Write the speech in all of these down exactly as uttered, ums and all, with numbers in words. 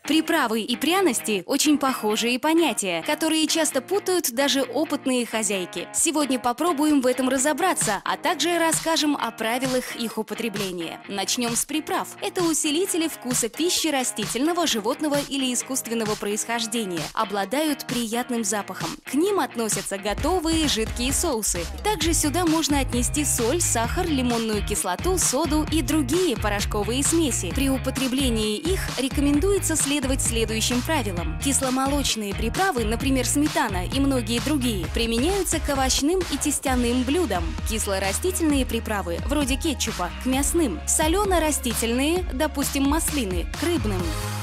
Приправы и пряности – очень похожие понятия, которые часто путают даже опытные хозяйки. Сегодня попробуем в этом разобраться, а также расскажем о правилах их употребления. Начнем с приправ. Это усилители вкуса пищи растительного, животного или искусственного происхождения. Обладают приятным запахом. К ним относятся готовые жидкие соусы. Также сюда можно отнести соль, сахар, лимонную кислоту, соду и другие порошковые смеси. При употреблении их рекомендуется следовать следовать следующим правилам. Кисломолочные приправы, например, сметана и многие другие, применяются к овощным и тестяным блюдам. Кислорастительные приправы, вроде кетчупа, к мясным. Солено-растительные, допустим, маслины, к рыбным.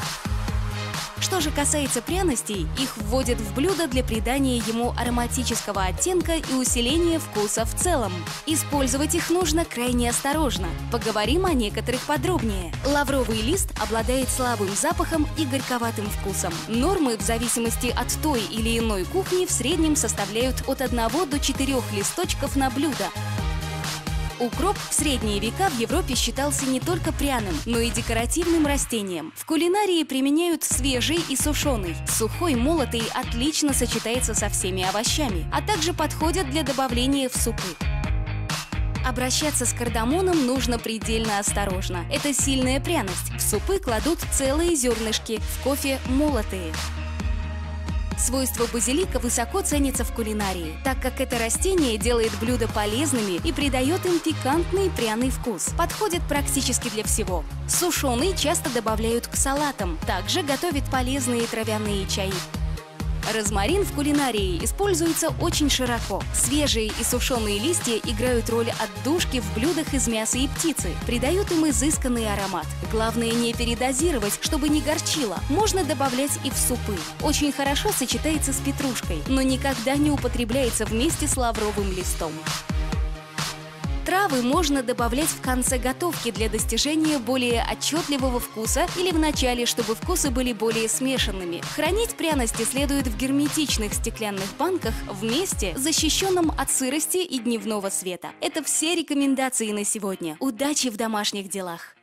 Что же касается пряностей, их вводят в блюдо для придания ему ароматического оттенка и усиления вкуса в целом. Использовать их нужно крайне осторожно. Поговорим о некоторых подробнее. Лавровый лист обладает слабым запахом и горьковатым вкусом. Нормы в зависимости от той или иной кухни в среднем составляют от одного до четырёх листочков на блюдо. Укроп в средние века в Европе считался не только пряным, но и декоративным растением. В кулинарии применяют свежий и сушеный. Сухой молотый отлично сочетается со всеми овощами, а также подходят для добавления в супы. Обращаться с кардамоном нужно предельно осторожно. Это сильная пряность. В супы кладут целые зернышки, в кофе – молотые. Свойства базилика высоко ценятся в кулинарии, так как это растение делает блюда полезными и придает им пикантный пряный вкус. Подходит практически для всего. Сушеный часто добавляют к салатам, также готовят полезные травяные чаи. Розмарин в кулинарии используется очень широко. Свежие и сушеные листья играют роль отдушки в блюдах из мяса и птицы, придают им изысканный аромат. Главное не передозировать, чтобы не горчило. Можно добавлять и в супы. Очень хорошо сочетается с петрушкой, но никогда не употребляется вместе с лавровым листом. Травы можно добавлять в конце готовки для достижения более отчетливого вкуса или в начале, чтобы вкусы были более смешанными. Хранить пряности следует в герметичных стеклянных банках в месте, защищенном от сырости и дневного света. Это все рекомендации на сегодня. Удачи в домашних делах!